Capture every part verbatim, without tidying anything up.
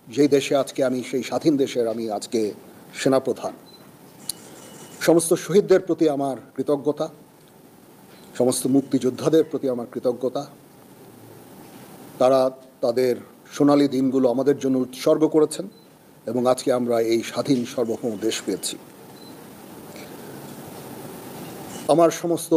যেই দেশে আজকে আমি সেই স্বাধীন দেশের আমি আজকে সেনাপ্রধান, সমস্ত শহীদদের প্রতি আমার কৃতজ্ঞতা, সমস্ত মুক্তিযোদ্ধাদের প্রতি আমার কৃতজ্ঞতা। তারা তাদের সোনালী দিনগুলো আমাদের জন্য উৎসর্গ করেছেন এবং আজকে আমরা এই স্বাধীন সার্বভৌম দেশ পেয়েছি। আমার সমস্ত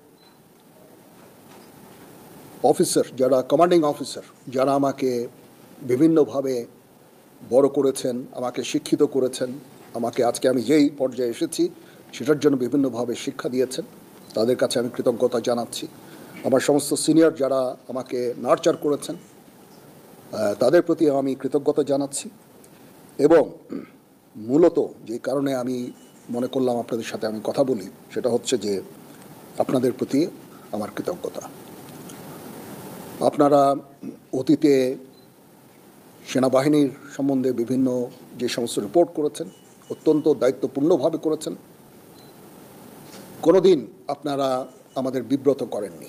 অফিসার, যারা কমান্ডিং অফিসার, যারা আমাকে বিভিন্নভাবে বড় করেছেন, আমাকে শিক্ষিত করেছেন, আমাকে আজকে আমি যেই পর্যায়ে এসেছি সেটার জন্য বিভিন্নভাবে শিক্ষা দিয়েছেন, তাদের কাছে আমি কৃতজ্ঞতা জানাচ্ছি। আমার সমস্ত সিনিয়র যারা আমাকে নার্চার করেছেন, তাদের প্রতি আমি কৃতজ্ঞতা জানাচ্ছি। এবং মূলত যে কারণে আমি মনে করলাম আপনাদের সাথে আমি কথা বলি, সেটা হচ্ছে যে আপনাদের প্রতি আমার কৃতজ্ঞতা। আপনারা অতীতে সেনাবাহিনীর সম্বন্ধে বিভিন্ন যে সমস্ত রিপোর্ট করেছেন, অত্যন্ত দায়িত্বপূর্ণভাবে করেছেন। কোনোদিন আপনারা আমাদের বিব্রত করেননি।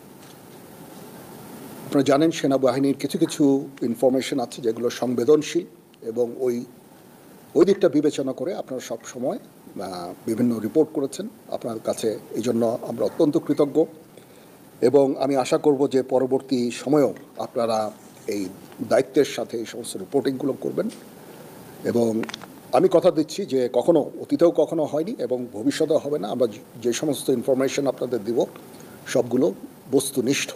আপনারা জানেন সেনাবাহিনীর কিছু কিছু ইনফরমেশন আছে যেগুলো সংবেদনশীল, এবং ওই ওই দিকটা বিবেচনা করে আপনারা সব সময় বিভিন্ন রিপোর্ট করেছেন। আপনার কাছে এই জন্য আমরা অত্যন্ত কৃতজ্ঞ, এবং আমি আশা করব যে পরবর্তী সময়েও আপনারা এই দায়িত্বের সাথে এই সমস্ত রিপোর্টিংগুলো করবেন। এবং আমি কথা দিচ্ছি যে কখনো অতীতেও কখনো হয়নি এবং ভবিষ্যতেও হবে না। আমরা যে সমস্ত ইনফরমেশন আপনাদের দিব সবগুলো বস্তুনিষ্ঠ,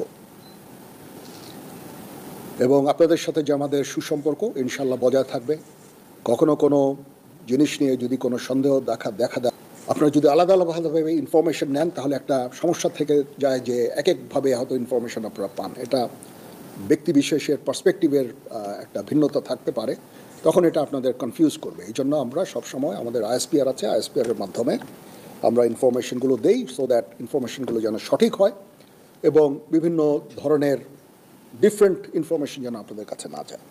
এবং আপনাদের সাথে যে আমাদের সুসম্পর্ক ইনশাল্লাহ বজায় থাকবে। কখনো কোনো জিনিস নিয়ে যদি কোনো সন্দেহ দেখা দেখা দেয়, আপনারা যদি আলাদা আলাদাভাবে ইনফরমেশন নেন তাহলে একটা সমস্যা থেকে যায় যে এক একভাবে হয়তো ইনফরমেশন আপনারা পান। এটা ব্যক্তি বিশেষের পার্সপেক্টিভের একটা ভিন্নতা থাকতে পারে, তখন এটা আপনাদের কনফিউজ করবে। এই জন্য আমরা সবসময় আমাদের আইএসপিআর আছে, আইএসপিআরের মাধ্যমে আমরা ইনফরমেশনগুলো দেই, সো দ্যাট ইনফরমেশনগুলো যেন সঠিক হয় এবং বিভিন্ন ধরনের ডিফারেন্ট ইনফরমেশন যেন আপনাদের কাছে না যায়।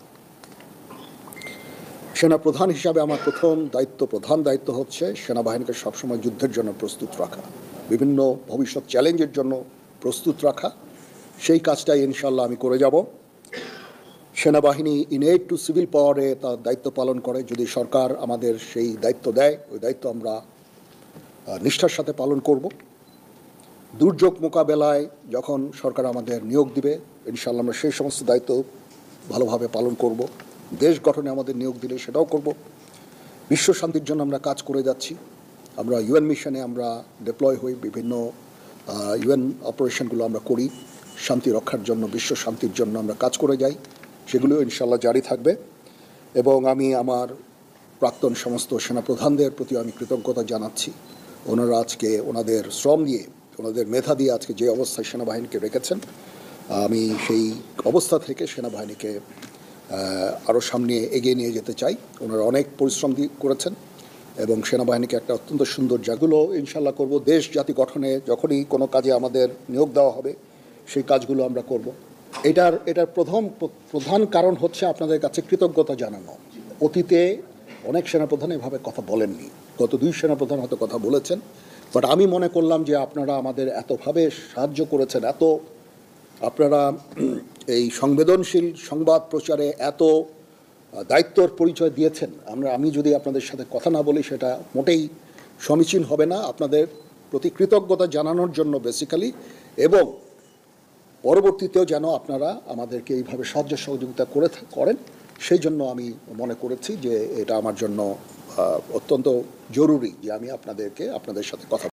সেনাপ্রধান হিসাবে আমার প্রথম দায়িত্ব, প্রধান দায়িত্ব হচ্ছে সেনাবাহিনীকে সবসময় যুদ্ধের জন্য প্রস্তুত রাখা, বিভিন্ন ভবিষ্যৎ চ্যালেঞ্জের জন্য প্রস্তুত রাখা। সেই কাজটাই ইনশাল্লাহ আমি করে যাব। সেনাবাহিনী ইনএড টু সিভিল পাওয়ারে তার দায়িত্ব পালন করে। যদি সরকার আমাদের সেই দায়িত্ব দেয়, ওই দায়িত্ব আমরা নিষ্ঠার সাথে পালন করব। দুর্যোগ মোকাবেলায় যখন সরকার আমাদের নিয়োগ দিবে, ইনশাল্লাহ আমরা সেই সমস্ত দায়িত্ব ভালোভাবে পালন করব। দেশ গঠনে আমাদের নিয়োগ দিলে সেটাও করব। বিশ্ব শান্তির জন্য আমরা কাজ করে যাচ্ছি। আমরা ইউএন মিশনে আমরা ডিপ্লয় হই, বিভিন্ন ইউএন অপারেশনগুলো আমরা করি, শান্তি রক্ষার জন্য, বিশ্ব শান্তির জন্য আমরা কাজ করে যাই। সেগুলো ইনশাল্লাহ জারি থাকবে। এবং আমি আমার প্রাক্তন সমস্ত সেনাপ্রধানদের প্রতি আমি কৃতজ্ঞতা জানাচ্ছি। ওনারা আজকে ওনাদের শ্রম দিয়ে, ওনাদের মেধা দিয়ে আজকে যে অবস্থায় সেনাবাহিনীকে রেখেছেন, আমি সেই অবস্থা থেকে সেনাবাহিনীকে আরও সামনে এগিয়ে নিয়ে যেতে চাই। ওনারা অনেক পরিশ্রম দিয়ে করেছেন এবং সেনাবাহিনীকে একটা অত্যন্ত সুন্দর জায়গাগুলো ইনশাল্লাহ করব। দেশ জাতি গঠনে যখনই কোনো কাজে আমাদের নিয়োগ দেওয়া হবে, সেই কাজগুলো আমরা করব। এটার এটার প্রথম প্রধান কারণ হচ্ছে আপনাদের কাছে কৃতজ্ঞতা জানানো। অতীতে অনেক সেনাপ্রধান এভাবে কথা বলেননি, গত দুই সেনাপ্রধান হয়তো কথা বলেছেন, বাট আমি মনে করলাম যে আপনারা আমাদের এতভাবে সাহায্য করেছেন, এত আপনারা এই সংবেদনশীল সংবাদ প্রচারে এত দায়িত্বর পরিচয় দিয়েছেন। আমরা আমি যদি আপনাদের সাথে কথা না বলি সেটা মোটেই সমীচীন হবে না। আপনাদের প্রতি কৃতজ্ঞতা জানানোর জন্য বেসিক্যালি, এবং পরবর্তীতেও যেন আপনারা আমাদেরকে এইভাবে সাহায্য সহযোগিতা করে করেন, সেই জন্য আমি মনে করেছি যে এটা আমার জন্য অত্যন্ত জরুরি যে আমি আপনাদেরকে আপনাদের সাথে কথা